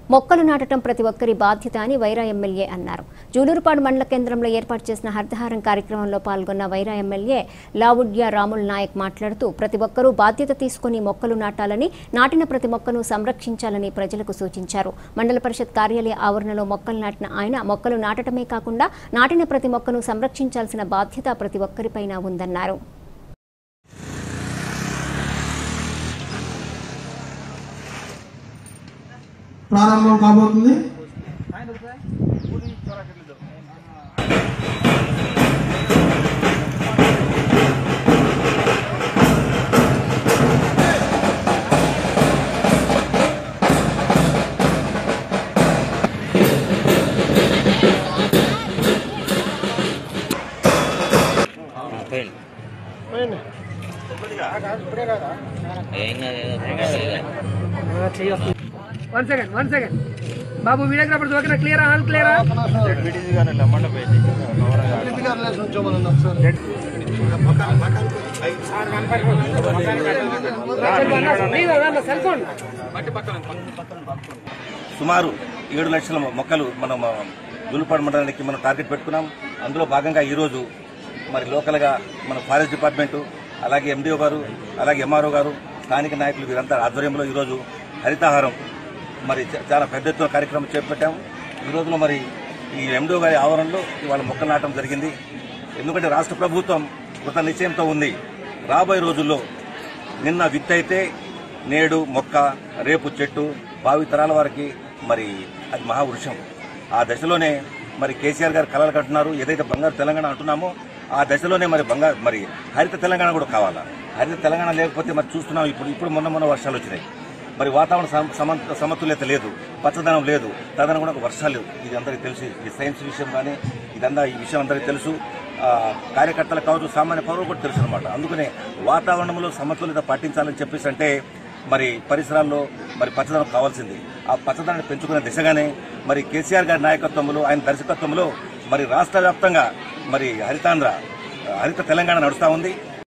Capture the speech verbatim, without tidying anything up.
మొక్కలు నాటడం ప్రతి ఒక్కరి బాధ్యత అని వైరా ఎమ్మెల్యే అన్నారు. జూలూరుపాడు మండల కేంద్రంలో ఏర్పాటు చేసిన హరితహారం కార్యక్రమంలో పాల్గొన్న వైరా ఎమ్మెల్యే లావుడ్య రాముల్ నాయక్ మాట్లాడుతూ ప్రతి ఒక్కరూ బాధ్యత తీసుకుని మొక్కలు నాటాలని, నాటిన ప్రతి మొక్కను సంరక్షించాలని ప్రజలకు సూచించారు. మండల పరిషత్ కార్యాలయ ఆవరణలో మొక్కలు నాటిన ఆయన మొక్కలు నాటడమే కాకుండా నాటిన ప్రతి మొక్కను సంరక్షించాల్సిన బాధ్యత ప్రతి ఒక్కరిపైన ఉందన్నారు. ప్రారంభం కాబోతుంది. One second, one second. Babu, videographer, do I clear? All clear? సుమారు ఏడు లక్షల మొక్కలు మనం జూలూరుపాడు మండలానికి మనం టార్గెట్ పెట్టుకున్నాం. అందులో భాగంగా ఈరోజు మరి లోకల్గా మన ఫారెస్ట్ డిపార్ట్మెంటు, అలాగే ఎండిఓ గారు, అలాగే ఎంఆర్ఓ గారు, స్థానిక నాయకులు వీరంతా ఆధ్వర్యంలో ఈరోజు హరితహారం మరి చాలా పెద్ద ఎత్తున కార్యక్రమం చేపట్టాము. ఈ రోజులో మరి ఈ ఎండిఓ గారి ఆవరణలో ఇవాళ మొక్కలు నాటడం జరిగింది. ఎందుకంటే రాష్ట్ర ప్రభుత్వం కృత నిశ్చయంతో ఉంది. రాబోయే రోజుల్లో నిన్న విత్తైతే నేడు మొక్క, రేపు చెట్టు, భావితరాల వారికి మరి అది మహావృక్షం. ఆ దశలోనే మరి కేసీఆర్ గారు కలలు కంటున్నారు. ఏదైతే బంగారు తెలంగాణ అంటున్నామో ఆ దశలోనే మరి బంగారు మరి హరిత తెలంగాణ కూడా కావాలా. హరిత తెలంగాణ లేకపోతే మరి చూస్తున్నాం ఇప్పుడు ఇప్పుడు మొన్న మొన్న వర్షాలు వచ్చినాయి. మరి వాతావరణ సమతుల్యత లేదు, పచ్చదనం లేదు, తదనుగుణంగా వర్షాలు. ఇది అందరికీ తెలుసు. ఈ సైన్స్ విషయం కానీ ఇదంతా ఈ విషయం అందరికీ తెలుసు. కార్యకర్తలకు కావచ్చు, సామాన్య పౌరులు కూడా తెలుసు అనమాట. అందుకనే వాతావరణంలో సమతుల్యత పాటించాలని చెప్పేసి అంటే మరి పరిసరాల్లో మరి పచ్చదనం కావాల్సింది. ఆ పచ్చదనాన్ని పెంచుకునే దిశగానే మరి కేసీఆర్ గారి నాయకత్వంలో, ఆయన దర్శకత్వంలో మరి రాష్ట్ర వ్యాప్తంగా మరి హరితాంధ్ర, హరిత తెలంగాణ నడుస్తూ ఉంది.